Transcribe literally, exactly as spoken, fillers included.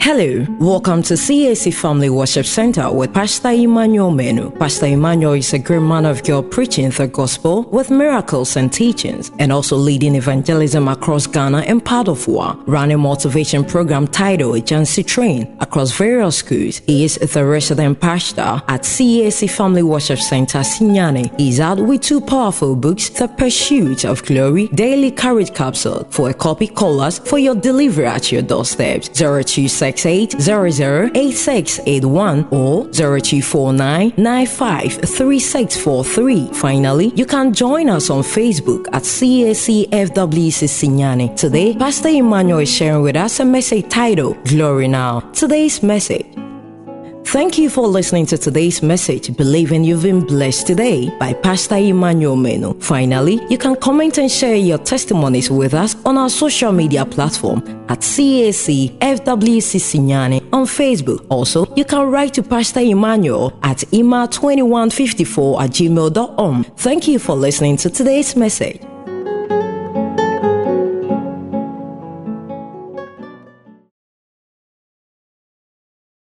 Hello, welcome to C A C Family Worship Center with Pastor Emmanuel Menu. Pastor Emmanuel is a great man of God preaching the gospel with miracles and teachings, and also leading evangelism across Ghana and part of Wa, running motivation program titled Jansi Train across various schools. He is the resident pastor at C A C Family Worship Center, Sinyane. He is out with two powerful books, The Pursuit of Glory, Daily Courage Capsule. For a copy, call us for your delivery at your doorsteps. zero two six eight zero zero eight six eight one or zero two four nine nine five three six four three. Finally, you can join us on Facebook at C A C F W C Sinyane. Today, Pastor Emmanuel is sharing with us a message titled Glory Now. Today's message. Thank you for listening to today's message, believing you've been blessed today by Pastor Emmanuel Menu. Finally, you can comment and share your testimonies with us on our social media platform at C A C F W C Sinyane on Facebook. Also, you can write to Pastor Emmanuel at ema twenty-one fifty-four at gmail dot com. Thank you for listening to today's message.